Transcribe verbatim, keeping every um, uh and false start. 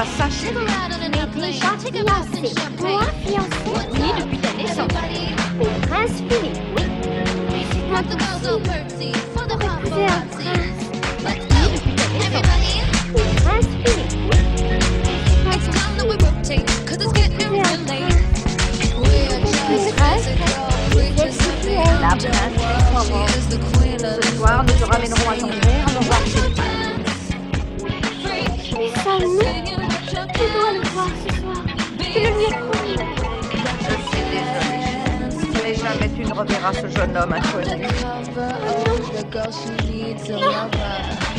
pas ça. Mais déjà fiancé. Moi, fiancé? Oui, depuis ta naissance. Le prince Philippe, oui. Mais c'est pas possible. Épouser un prince. Oui, depuis ta naissance. Le prince Philippe, oui. Mais c'est pas possible. Épouser un prince. Une prince? La princesse Aurore. Ce soir, nous te ramènerons à ton père à voir ses Mais ça, non. Je dois le voir ce soir. Je le lui ai promis. Je suis désolée. Mais jamais tu ne reverras ce jeune homme inconnu. Non.